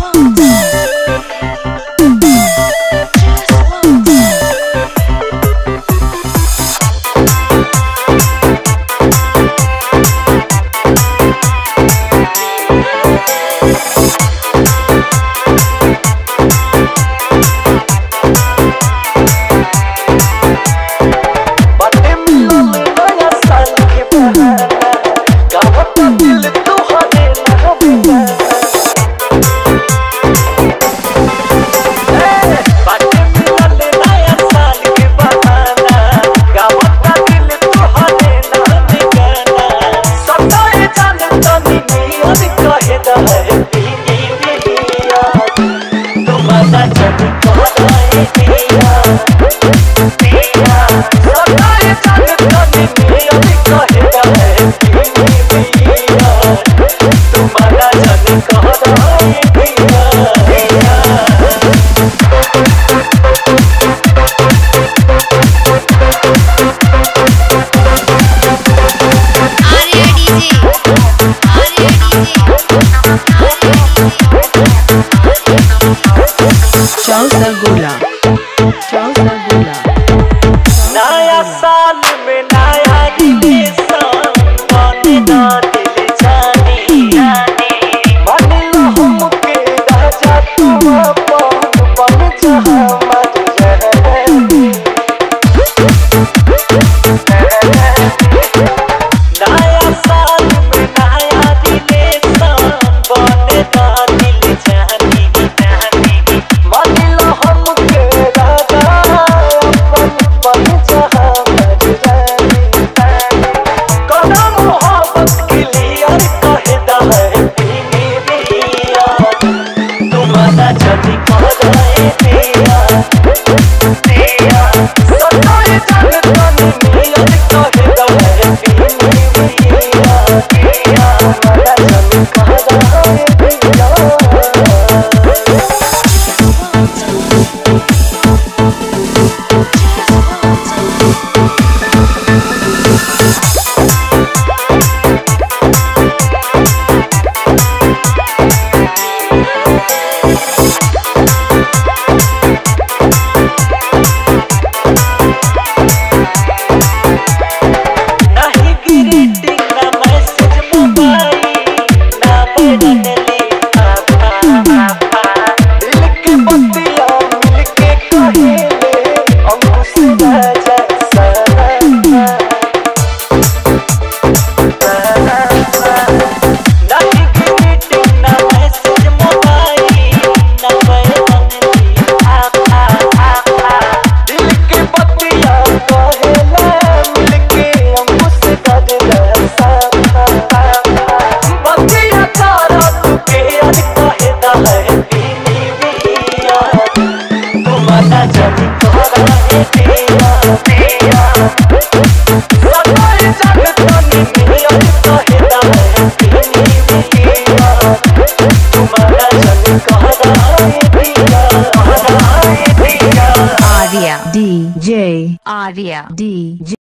नया साल में नया रिलेशन बने ना दिल जानी बनिलो हमके राजा तुम अपन बन जा मर जानी। नया साल में नया रिलेशन बने ना दिल जानी बनिलो हमके राजा अपन बन जा मर जानी। कदा मोहब्बत क्लियर कहता है पिया तुम्हारा जल्दी करे पिया सताए जानता नहीं कहता है पिया तुम्हारा जल्दी कहता है पिया। DJ Arya DJ